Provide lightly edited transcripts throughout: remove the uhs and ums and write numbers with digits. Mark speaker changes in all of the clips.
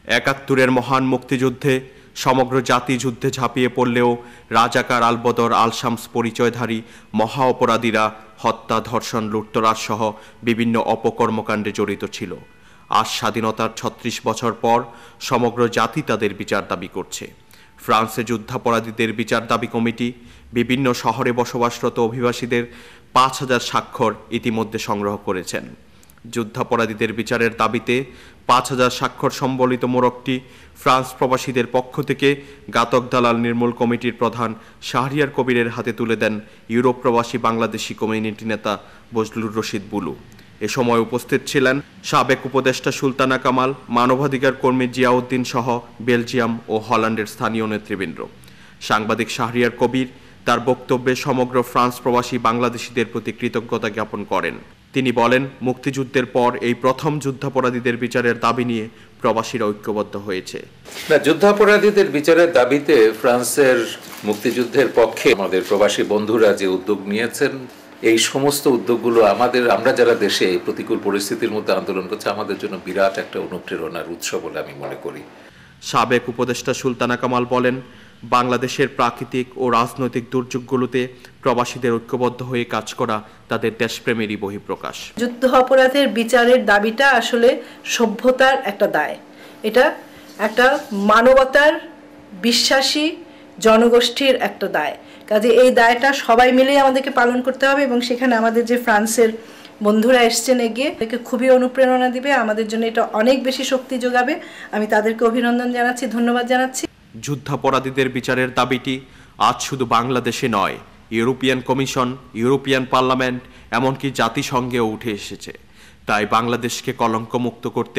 Speaker 1: একাত্তরের মহান মুক্তিযুদ্ধে সমগ্র জাতি যুদ্ধে ঝাঁপিয়ে পড়লেও রাজাকার আলবদর আল শামস পরিচয়ধারী মহা অপরাধীরা হত্যা, ধর্ষণ, লুটতরাজ সহ বিভিন্ন অপকর্মকাণ্ডে জড়িত ছিল। আজ স্বাধীনতার ৩৬ বছর পর সমগ্র জাতি তাদের বিচার দাবি করছে। ফ্রান্সে যুদ্ধাপরাধীদের বিচার দাবি কমিটি বিভিন্ন শহরে বসবাসরত অভিবাসীদের ৫,০০০ স্বাক্ষর ইতিমধ্যে সংগ্রহ করেছেন। যুদ্ধাপরাধীদের বিচারের দাবিতে ৫,০০০ স্বাক্ষর সম্বলিত মোড়কটি ফ্রান্স প্রবাসীদের পক্ষ থেকে ঘাতক দালাল নির্মূল কমিটির প্রধান শাহরিয়ার কবিরের হাতে তুলে দেন ইউরোপ প্রবাসী বাংলাদেশি কমিউনিটি নেতা বজলুর রশিদ বুলু। এ সময় উপস্থিত ছিলেন সাবেক উপদেষ্টা সুলতানা কামাল, মানবাধিকার কর্মী জিয়াউদ্দিন সহ বেলজিয়াম ও হল্যান্ডের স্থানীয় নেতৃবৃন্দ। সাংবাদিক শাহরিয়ার কবির তার বক্তব্যে সমগ্র ফ্রান্স প্রবাসী বাংলাদেশিদের প্রতি কৃতজ্ঞতা জ্ঞাপন করেন। তিনি বলেন, মুক্তিযুদ্ধের পর এই প্রথম যুদ্ধাপরাধীদের বিচারের দাবি নিয়ে প্রবাসীরা ঐক্যবদ্ধ হয়েছে।
Speaker 2: যুদ্ধাপরাধীদের বিচারের দাবিতে ফ্রান্সের মুক্তিযুদ্ধের পক্ষে আমাদের প্রবাসী বন্ধুরা যে উদ্যোগ নিয়েছেন, এই সমস্ত উদ্যোগগুলো আমরা যারা দেশে এই প্রতিকূল পরিস্থিতির মধ্যে আন্দোলন করছে, আমাদের জন্য বিরাট একটা অনুপ্রেরণার উৎস বলে আমি মনে করি।
Speaker 1: সাবেক উপদেষ্টা সুলতানা কামাল বলেন, বাংলাদেশের প্রাকৃতিক ও রাজনৈতিক দুর্যোগগুলোতে প্রবাসীদের ঐক্যবদ্ধ হয়ে কাজ করা তাদের দেশপ্রেমেরই বহিঃপ্রকাশ।
Speaker 3: যুদ্ধ অপরাধের বিচারের দাবিটা আসলে সভ্যতার একটা দায়। এটা একটা মানবতার বিশ্বাসী জনগোষ্ঠীর একটা দায়। কাজে এই দায়টা সবাই মিলে আমাদেরকে পালন করতে হবে এবং সেখানে আমাদের যে ফ্রান্সের বন্ধুরা এসছেন এগিয়ে, একে খুবই অনুপ্রেরণা দিবে, আমাদের জন্য এটা অনেক বেশি শক্তি যোগাবে। আমি তাদেরকে অভিনন্দন জানাচ্ছি, ধন্যবাদ জানাচ্ছি।
Speaker 1: যুদ্ধাপরাধীদের বিচারের দাবিটি আজ শুধু বাংলাদেশে নয়, ইউরোপিয়ান কমিশন, ইউরোপিয়ান পার্লামেন্ট, এমনকি জাতিসংঘেও উঠে এসেছে। তাই বাংলাদেশকে কলঙ্কমুক্ত করতে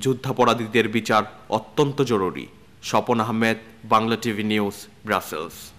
Speaker 1: যুদ্ধাপরাধীদের বিচার অত্যন্ত জরুরি। Swapan Ahmed, Bangla TV news, Brussels.